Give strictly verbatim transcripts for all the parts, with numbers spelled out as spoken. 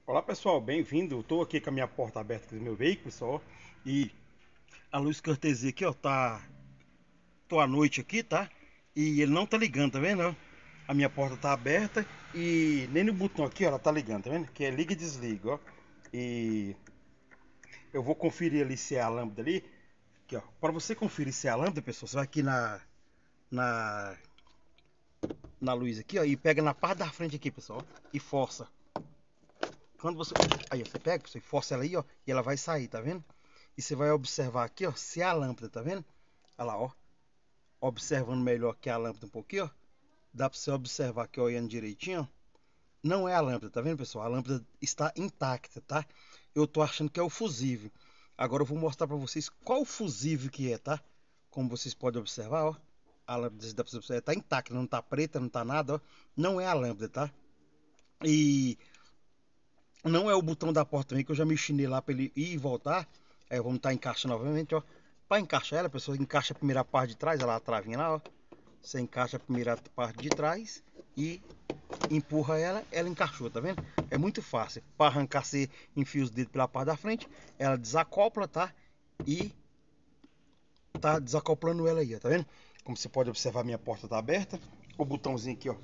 Olá pessoal, bem-vindo. Estou aqui com a minha porta aberta aqui do meu veículo, pessoal. E a luz cortesia aqui, ó, tá. Tô à noite aqui, tá? E ele não tá ligando, tá vendo? Ó? A minha porta tá aberta e nem no botão aqui, ó, ela tá ligando, tá vendo? Que é liga e desliga, ó. E eu vou conferir ali se é a lâmpada ali. Aqui, ó. Para você conferir se é a lâmpada, pessoal, você vai aqui na na na luz aqui, ó, e pega na parte da frente aqui, pessoal, e força. Quando você aí ó, você pega, você força ela aí, ó, e ela vai sair, tá vendo? E você vai observar aqui, ó, se é a lâmpada, tá vendo? Olha lá, ó. Observando melhor aqui a lâmpada um pouquinho, ó. Dá pra você observar aqui, olhando direitinho, ó. Não é a lâmpada, tá vendo, pessoal? A lâmpada está intacta, tá? Eu tô achando que é o fusível. Agora eu vou mostrar pra vocês qual fusível que é, tá? Como vocês podem observar, ó. A lâmpada dá pra você observar, tá intacta, não tá preta, não tá nada, ó. Não é a lâmpada, tá? E não é o botão da porta também, que eu já mexi nele lá pra ele ir e voltar. Aí vamos estar encaixando novamente, ó. Para encaixar ela, a pessoa encaixa a primeira parte de trás, olha lá a travinha lá, ó. Você encaixa a primeira parte de trás e empurra ela, ela encaixou, tá vendo? É muito fácil. Para arrancar, você enfia os dedos pela parte da frente, ela desacopla, tá? E tá desacoplando ela aí, ó, tá vendo? Como você pode observar, minha porta tá aberta. O botãozinho aqui, ó.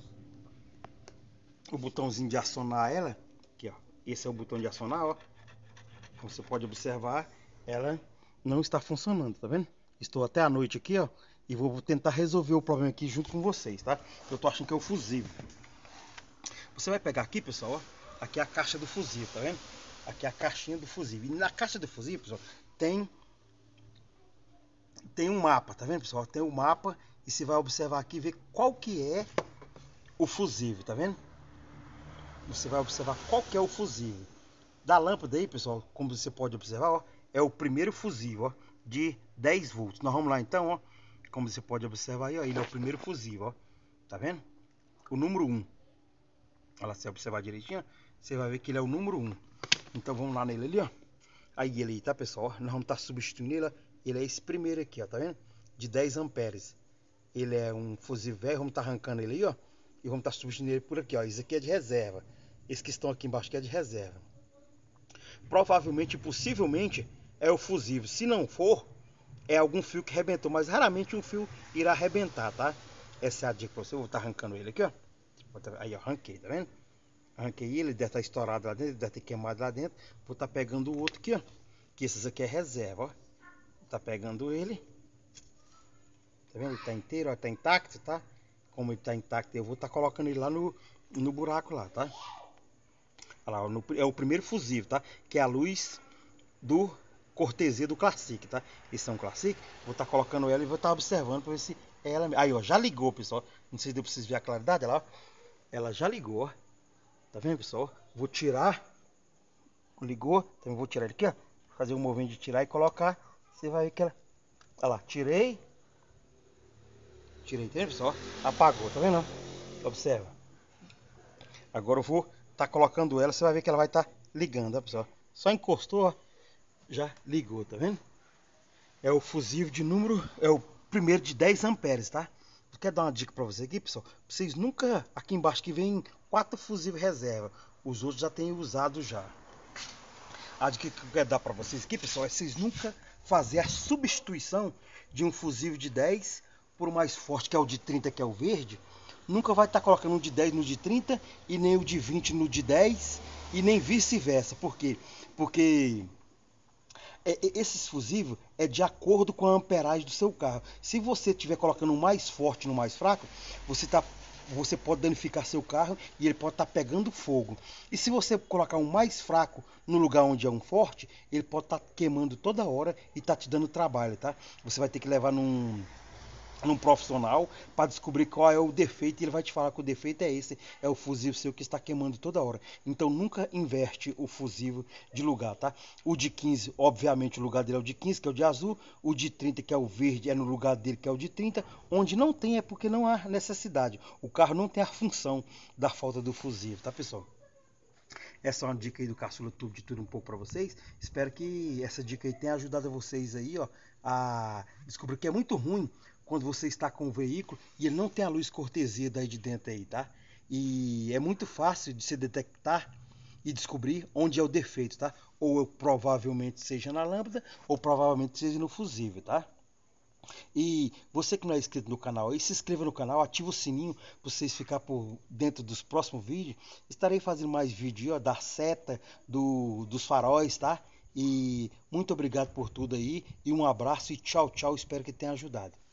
O botãozinho de acionar ela, aqui, ó. Esse é o botão de acionar, ó. Como você pode observar, ela não está funcionando, tá vendo? Estou até a noite aqui, ó, e vou tentar resolver o problema aqui junto com vocês, tá? Eu tô achando que é o fusível. Você vai pegar aqui, pessoal, ó, aqui é a caixa do fusível, tá vendo? Aqui é a caixinha do fusível. E na caixa do fusível, pessoal, tem tem um mapa, tá vendo, pessoal? Tem um mapa e você vai observar aqui e ver qual que é o fusível, tá vendo? Você vai observar qual que é o fusível. Da lâmpada aí, pessoal, como você pode observar, ó, é o primeiro fusível, ó, de dez volts. Nós vamos lá então, ó, como você pode observar aí, ó, ele é o primeiro fusível, ó, tá vendo? O número um. Olha lá, se você observar direitinho, você vai ver que ele é o número um. Então vamos lá nele ali, ó. Aí ele aí, tá, pessoal? Ó, nós vamos estar tá substituindo ele, ó. Ele é esse primeiro aqui, ó, tá vendo? De dez amperes. Ele é um fusível velho, vamos estar tá arrancando ele aí, ó. E vamos estar tá substituindo ele por aqui, ó. Esse aqui é de reserva. Esse que estão aqui embaixo aqui é de reserva. Provavelmente, possivelmente, é o fusível. Se não for, é algum fio que arrebentou, mas raramente um fio irá arrebentar, tá? Essa é a dica pra você. Eu vou estar tá arrancando ele aqui, ó. Aí, ó, arranquei, tá vendo? Arranquei ele, ele deve estar estourado lá dentro, deve ter queimado lá dentro. Vou estar tá pegando o outro aqui, ó. Que esses aqui é reserva, ó. Vou tá pegando ele. Tá vendo? Ele tá inteiro, ó, tá intacto, tá? Como ele tá intacto, eu vou estar tá colocando ele lá no, no buraco lá, tá? Olha lá, no, é o primeiro fusível, tá? Que é a luz do cortesia do Classic, tá? Esse é um Classic. Vou estar tá colocando ela e vou estar tá observando para ver se é ela. Aí, ó, já ligou, pessoal. Não sei se deu para vocês verem a claridade, olha lá, ó. Ela já ligou, ó. Tá vendo, pessoal? Vou tirar. Ligou. Então vou tirar ele aqui, ó. Fazer o movimento de tirar e colocar. Você vai ver que ela. Olha lá, tirei. Tirei, tá vendo, pessoal? Apagou, tá vendo? Observa. Agora eu vou estar tá colocando ela. Você vai ver que ela vai estar tá ligando, ó, pessoal. Só encostou, ó. Já ligou, tá vendo? É o fusível de número, é o primeiro de dez amperes, tá? Quero dar uma dica para vocês aqui, pessoal. Vocês nunca, aqui embaixo que vem quatro fusíveis reserva. Os outros já têm usado já. A dica que eu quero dar para vocês aqui, pessoal, é vocês nunca fazer a substituição de um fusível de dez por um mais forte, que é o de trinta, que é o verde. Nunca vai estar tá colocando um de dez no de trinta e nem o de vinte no de dez e nem vice-versa. Por quê? Porque é, esses fusíveis é de acordo com a amperagem do seu carro. Se você estiver colocando um mais forte no mais fraco, você, tá, você pode danificar seu carro e ele pode estar tá pegando fogo. E se você colocar um mais fraco no lugar onde é um forte, ele pode estar tá queimando toda hora e tá te dando trabalho, tá? Você vai ter que levar num num profissional para descobrir qual é o defeito e ele vai te falar que o defeito é esse, é o fusível seu que está queimando toda hora. Então nunca inverte o fusível de lugar, tá? O de quinze, obviamente o lugar dele é o de quinze, que é o de azul, o de trinta, que é o verde, é no lugar dele, que é o de trinta. Onde não tem é porque não há necessidade. O carro não tem a função da falta do fusível, tá, pessoal? Essa é uma dica aí do Caçula Tubo de tudo um pouco para vocês. Espero que essa dica aí tenha ajudado vocês aí, ó, a descobrir que é muito ruim quando você está com o veículo e ele não tem a luz cortesia daí de dentro aí, tá? E é muito fácil de se detectar e descobrir onde é o defeito, tá? Ou eu, provavelmente seja na lâmpada, ou provavelmente seja no fusível, tá? E você que não é inscrito no canal, aí se inscreva no canal, ativa o sininho para vocês ficar por dentro dos próximos vídeos. Estarei fazendo mais vídeos, ó, da seta, do, dos faróis, tá? E muito obrigado por tudo aí, e um abraço e tchau, tchau, espero que tenha ajudado.